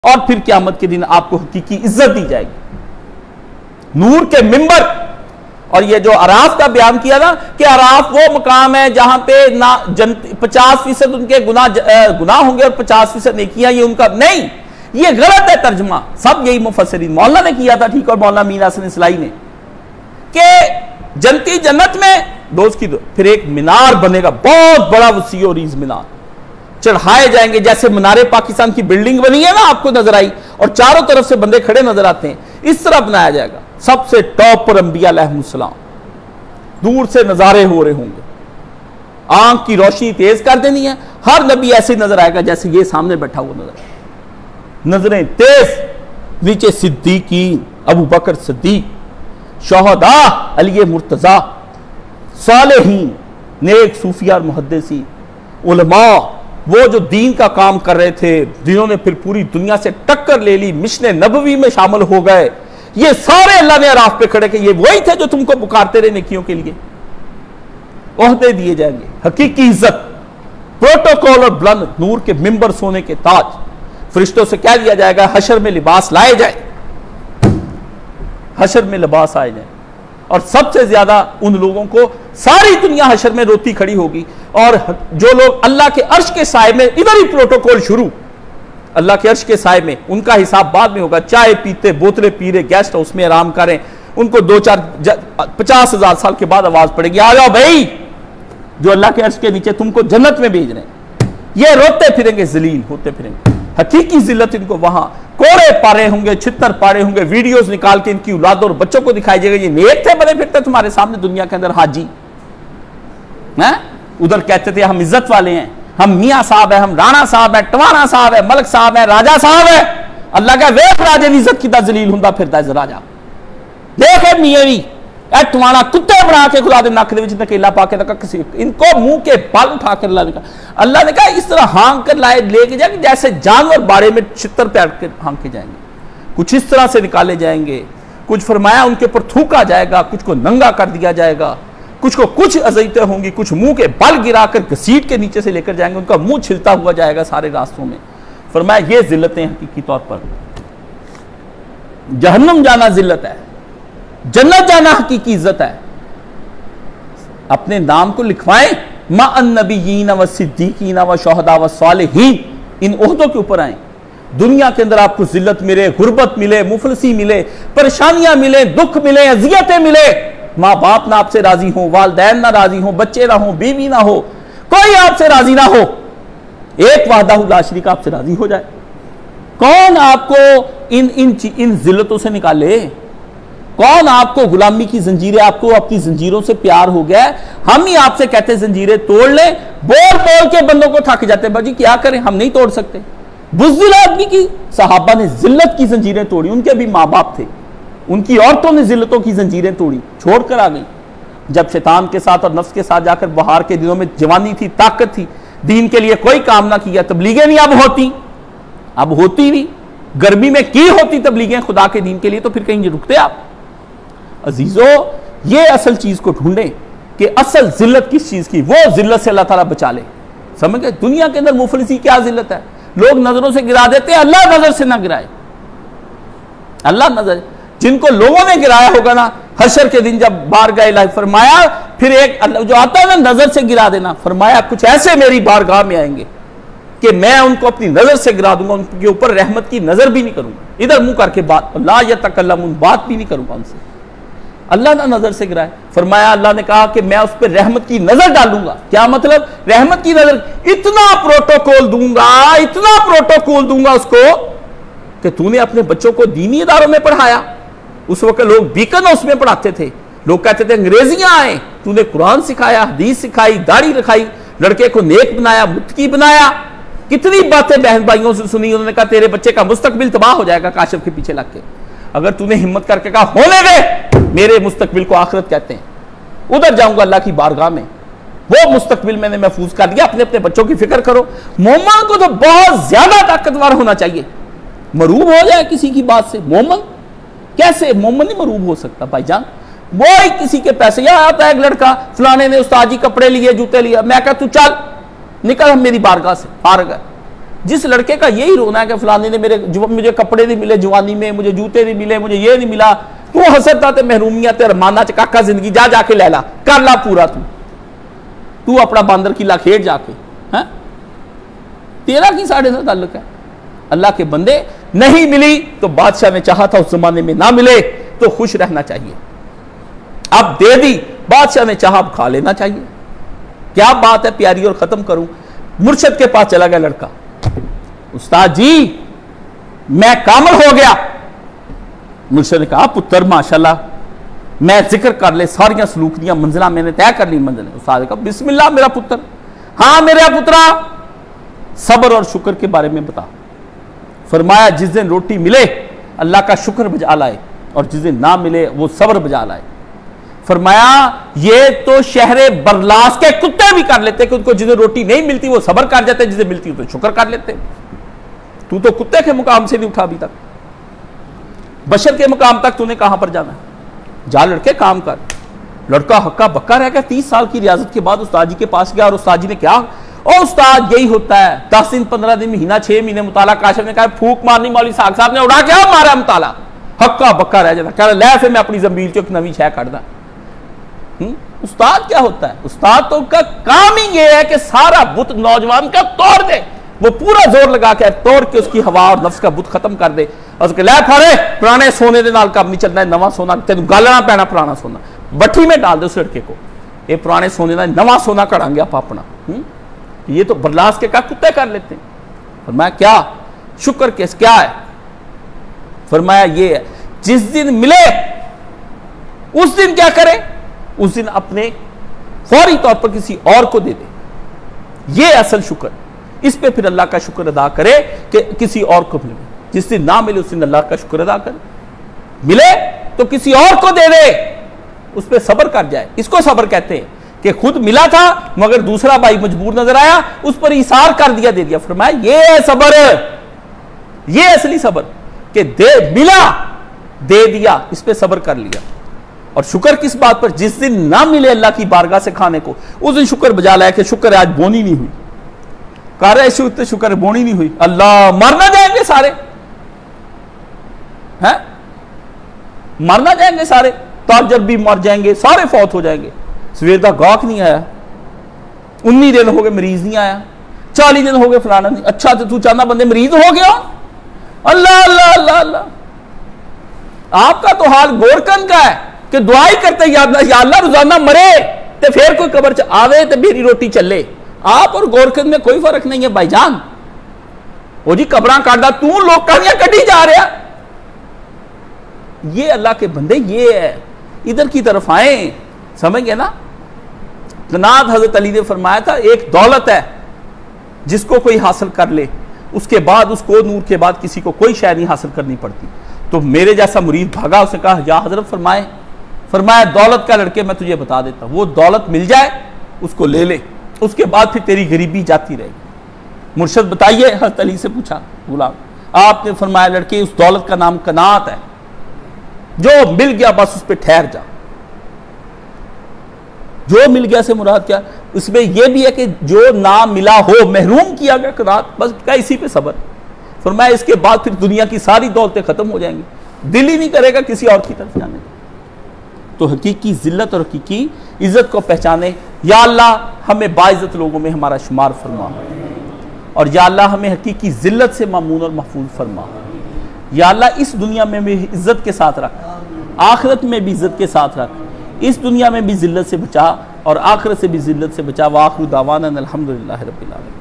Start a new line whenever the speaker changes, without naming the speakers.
और फिर क़यामत के दिन आपको हकीकी इज्जत दी जाएगी। नूर के मिंबर, और ये जो अराफ का बयान किया ना कि अराफ वो मुकाम है जहां पे ना 50% उनके गुनाह होंगे और 50% नेकियां, ये उनका नहीं, ये गलत है तर्जमा। सब यही मुफस्सिरीन, मौलाना ने किया था ठीक, और मौलाना मीर हसन इस्लाई ने, कि जनती जन्नत में दोस्त की फिर एक मीनार बनेगा, बहुत बड़ा वसी और रीज मीनार, चढ़ाए जाएंगे जैसे मीनारे पाकिस्तान की बिल्डिंग बनी है ना आपको नजर आई, और चारों तरफ से बंदे खड़े नजर आते हैं, इस तरह बनाया जाएगा। सबसे टॉप पर अंबिया अलैहिमुस्सलाम, दूर से नजारे हो रहे होंगे, आंख की रोशनी तेज कर देनी है, हर नबी ऐसे नजर आएगा जैसे ये सामने बैठा हुआ नजर आएगा, नजरें तेज, नीचे सिद्दीकीन अबू बकर सिद्दीक, शोहदा अली मुर्तजा, सालेहीन नेक सूफिया और मुहद्दिसीन, उलमा वो जो दीन का काम कर रहे थे, जिन्होंने फिर पूरी दुनिया से टक्कर ले ली, मिशन नबवी में शामिल हो गए, ये सारे अल्लाह ने अराफ पे खड़े के ये वही थे जो तुमको पुकारते रहे नेकियों के लिए। ओहदे दिए जाएंगे, हकीकी इज्जत, प्रोटोकॉल और बुलंद नूर के मिंबर, सोने के ताज। फरिश्तों से कह दिया जाएगा हशर में लिबास लाए जाए, हशर में लिबास आए जाए, और सबसे ज्यादा उन लोगों को सारी दुनिया हशर में रोती खड़ी होगी, और जो लोग अल्लाह के अर्श के साए में, इधर ही प्रोटोकॉल शुरू, अल्लाह के अर्श के साए में, उनका हिसाब बाद में होगा, चाय पीते, बोतलें पी रहे, गेस्ट हाउस में आराम करें, उनको 50,000 साल के बाद आवाज पड़ेगी, आ जाओ भाई, जो अल्लाह के अर्श के नीचे तुमको जन्नत में भेज रहे हैं। ये रोते फिरेंगे, जलील होते फिरेंगे, हकीकी जिल्लत इनको वहां कोड़े पारे होंगे, छितर पारे होंगे, वीडियोस निकाल के इनकी औलादों और बच्चों को दिखाई जाएगा, ये नेक थे, बने फिरते तुम्हारे सामने दुनिया के अंदर हाजी हैं, उधर कहते थे हम इज्जत वाले हैं, हम मियाँ साहब है, हम राणा साहब है, टवाना साहब है, मलक साहब है, राजा साहब है। अल्लाह का वेख राजे की इज्जत कितना जलील हुंदा फिरदा है राजा, देख मियाँ भी ए टवाना कुत्ते बना के खुदा दे नक दे विच नकेला पा के तक इनको मुंह के बाल उठा कर अल्लाह ने कहा इस तरह हाँक कर लाए लेके जाएंगे जैसे जानवर बाड़े में छितर पे अट के हाँके जाएंगे, कुछ इस तरह से निकाले जाएंगे, कुछ फरमाया उनके ऊपर थूका जाएगा, कुछ को नंगा कर दिया जाएगा, कुछ को कुछ अज़ीयतें होंगी, कुछ मुंह के बाल गिराकर घसीट के नीचे से लेकर जाएंगे, उनका मुंह छिलता हुआ जाएगा सारे रास्तों में। फरमाया ये जिल्लतें हकीकी तौर पर, जहन्नम जाना जिल्लत है, जन्नत जाना हकीकी इज्जत है। अपने नाम को लिखवाएं, मा अन्नबिय्यीन व सिद्दीकीन व शुहदा व सालिहीन, इन ओहदों के ऊपर आए। दुनिया के अंदर आपको जिल्लत मिले, गुर्बत मिले, मुफलसी मिले, परेशानियां मिले, दुख मिले, अजियतें मिले, माँ बाप ना आपसे राजी हो, वालदैन ना राजी हो, बच्चे ना हो, बीवी ना हो, कोई आपसे राजी ना हो, एक वाहदाहु ला शरीक आपसे राजी हो जाए, कौन आपको इन जिल्लतों से निकाले? कौन आपको गुलामी की जंजीरें, आपको अपनी जंजीरों से प्यार हो गया है, हम ही आपसे कहते जंजीरें तोड़ ले, बोल बोल के बंदों को थक जाते हैं, बाजी क्या करें, हम नहीं तोड़ सकते। बुज़दिल आदमी की सहाबा ने जिल्लत की जंजीरें तोड़ी, उनके भी माँ बाप थे, उनकी औरतों ने जिल्लतों की जंजीरें तोड़ी, छोड़कर आ गई। जब शैतान के साथ और नफ्स के साथ जाकर बहार के दिनों में जवानी थी, ताकत थी, दीन के लिए कोई काम ना किया, तबलीगें नहीं अब होती भी, गर्मी में की होती तबलीगें खुदा के दीन के लिए, तो फिर कहीं रुकते आप? अजीजों, ये असल चीज को ढूंढे कि असल जिल्लत किस चीज की, वो जिल्लत से अल्लाह ताला बचा ले। समझ गए? दुनिया के अंदर मुफलिसी क्या जिल्लत है, लोग नजरों से गिरा देते हैं, अल्लाह नजर से ना गिराए। अल्लाह नजर, जिनको लोगों ने गिराया होगा ना, हशर के दिन जब बारगाह इलाही, फरमाया फिर एक जो आता है ना नजर से गिरा देना, फरमाया कुछ ऐसे मेरी बारगाह में आएंगे कि मैं उनको अपनी नजर से गिरा दूंगा, उनके ऊपर रहमत की नजर भी नहीं करूंगा, इधर मुंह करके बात, ला यतकल्लमून, बात भी नहीं करूंगा उनसे, अल्लाह ना नजर से गिराए। फरमाया अल्लाह ने कहा कि मैं उस पर रहमत की नजर डालूंगा। क्या मतलब? रहमत की नजर, इतना प्रोटोकॉल दूंगा उसको कि तूने अपने बच्चों को दीनी इदारों में पढ़ाया। उस वक्त लोग बीकन हाउस में पढ़ाते थे, लोग कहते थे अंग्रेजियां आए, तूने कुरान सिखाया, हदीस सिखाई, दाढ़ी रखाई, लड़के को नेक बनाया, मुत्तकी बनाया, कितनी बातें बहन भाइयों से सुनी। उन्होंने कहा तेरे बच्चे का मुस्तकबिल तबाह हो जाएगा काशिफ के पीछे लग के। अगर तूने हिम्मत करके कहा होने दे, मेरे मुस्तकबिल को आखिरत कहते हैं, उधर जाऊंगा अल्लाह की बारगाह में, वो मुस्तकबिल मैंने महफूज कर दिया, अपने अपने बच्चों की फिक्र करो। मोमन को तो बहुत ज्यादा ताकतवर होना चाहिए, मरूब हो जाए किसी की बात से। मोमन कैसे? मोमन नहीं मरूब हो सकता भाईजान। वो ही किसी के पैसे, यहां आता है एक लड़का, फलाने ने उस्ताद जी कपड़े लिए, जूते लिए, मैं कहा तू चल निकल हम मेरी बारगाह से, फारग है, जिस लड़के का यही रोना है कि फलाने ने मुझे कपड़े नहीं मिले जवानी में, मुझे जूते नहीं मिले, मुझे ये नहीं मिला, तू हसरता ते महरूमियत ते रमाना च काका जिंदगी जा जाके ले ला, कर ला पूरा, तू अपना बांदर किला खेड जाके, है तेरा की साढ़े से ताल्लुक है। अल्लाह के बंदे, नहीं मिली तो बादशाह ने चाहा था उस जमाने में ना मिले तो खुश रहना चाहिए, अब दे दी, बादशाह ने चाहा अब खा लेना चाहिए। क्या बात है प्यारी। और खत्म करूं, मुर्शद के पास चला गया लड़का, उस्ताद जी मैं कामिल हो गया। मुर्शद ने कहा पुत्र माशाल्लाह, मैं जिक्र कर ले सारियां सलूकियां मंजिला मैंने तय कर ली मंजिल। उस्ताद ने कहा बिस्मिल्लाह मेरा पुत्र। हाँ मेरा पुत्रा, सब्र और शुक्र के बारे में बता। फरमाया जिस दिन रोटी मिले अल्लाह का शुक्र बजा लाए, और जिस दिन ना मिले वो सब्र बजा लाए। फरमाया ये तो शहरे बरलास के कुत्ते भी कर लेते कि उनको जिसे रोटी नहीं मिलती वो सब्र कर जाते, जिसे मिलती तो शुक्र कर लेते। तू तो कुत्ते के मुकाम से नहीं उठा अभी तक, बशर के मुकाम तक तूने कहां पर जाना है। जा लड़के काम कर। लड़का हक्का बक्का रह गया। 30 साल की रियाजत के बाद उस्ताद जी के पास गया और उस्ताद जी ने क्या, ओ उस्ताद यही होता है 10 दिन 15 दिन महीना 6 महीने मुताला। काशिफ ने कहा फूक मारनी, मौलवी साहब साहब ने उड़ा क्या मारा मुताला, हक्का बक्का रह जाता। कह लै फिर मैं अपनी जमील चो एक नवी शह कटदा। उस्ताद क्या होता है, उस्ताद तो का काम ही ये है कि सारा बुत नौजवान का तोड़ दे, वो पूरा जोर लगा के तोड़ के उसकी हवा और नफ्स का बुत खत्म कर दे। और उसके लै फाड़े पुराने सोने के नाल काम नहीं चलना, नवा सोना तेन गालना पैना, पुराना सोना भट्ठी में डाल दे उस लड़के को, ये पुराने सोने का नवा सोना कड़ांगे आप अपना। ये तो बरलास के का कुत्ते कर लेते हैं। फरमाया क्या शुक्र केस क्या है। फरमाया ये है जिस दिन मिले उस दिन क्या करे, उस दिन अपने फौरी तौर पर किसी और को दे दे, ये असल शुक्र। इस पे फिर अल्लाह का शुक्र अदा करे कि किसी और को मिले। जिस दिन ना मिले उस दिन अल्लाह का शुक्र अदा करे, मिले तो किसी और को दे दे, उस पर सब्र कर जाए। इसको सब्र कहते हैं कि खुद मिला था मगर दूसरा भाई मजबूर नजर आया, उस पर इसार कर दिया, दे दिया। फरमाया ये है सब्र, ये असली सब्र कि दे मिला दे दिया, इस पे सब्र कर लिया। और शुक्र किस बात पर, जिस दिन ना मिले अल्लाह की बारगाह से खाने को उस दिन शुक्र बजा लाया कि शुक्र आज बोनी नहीं हुई, कर रहे शुक्र बोनी नहीं हुई। अल्लाह मरना जाएंगे सारे, हैं मरना जाएंगे सारे, ताजर भी मर जाएंगे, सारे फौत हो जाएंगे। सवेर का गाहक नहीं आया, 19 दिन हो गए मरीज नहीं आया, 40 दिन हो गए फलाना नहीं। अच्छा तो तू चाहना बंदे मरीज हो गया, अल्लाह अल्लाह अल्लाह अल्लाह। आपका तो हाल गोरकन का है कि दुआई करते या अल्लाह रोजाना मरे तो फिर कोई कब्र च आवे तो मेरी रोटी चले। आप और गोरकन में कोई फर्क नहीं है भाईजान। वो जी कब्रां काटा तू लोग कहानियां कटी जा रहा। ये अल्लाह के बंदे ये है, इधर की तरफ आए, समझ गए ना। कनात हजरत अली ने फरमाया था एक दौलत है जिसको कोई हासिल कर ले उसके बाद उसको नूर के बाद किसी को कोई शय नहीं हासिल करनी पड़ती। तो मेरे जैसा मुरीद भागा, उसने कहा या हजरत फरमाए। फरमाया दौलत का लड़के मैं तुझे बता देता हूं, वो दौलत मिल जाए उसको ले ले, उसके बाद फिर तेरी गरीबी जाती रहेगी। मुर्शद बताइए, हजरत अली से पूछा गुलाम, आपने फरमाया लड़के उस दौलत का नाम कनात है, जो मिल गया बस उस पर ठहर जा। जो मिल गया से मुराद क्या, उसमें यह भी है कि जो ना मिला हो, महरूम किया गया कनात, बस क्या इसी पे सब्र। फरमाया इसके बाद फिर दुनिया की सारी दौलतें खत्म हो जाएंगी, दिल ही नहीं करेगा किसी और की तरफ जाने का। तो हकीकी जिल्लत और हकीकी इज्जत को पहचाने। या अल्लाह हमें बाइज्जत लोगों में हमारा शुमार फरमा, और या अल्लाह हमें हकीकी जिल्लत से मामून और महफूज फरमा। या अल्लाह इस दुनिया में भी इज्जत के साथ रख, आखिरत में भी इज्जत के साथ रख। इस दुनिया में भी जिल्लत से बचा और आखिरत से भी जिल्लत से बचा। व आखिरु दावाना अल्हम्दुलिल्लाहि रब्बिल आलमीन।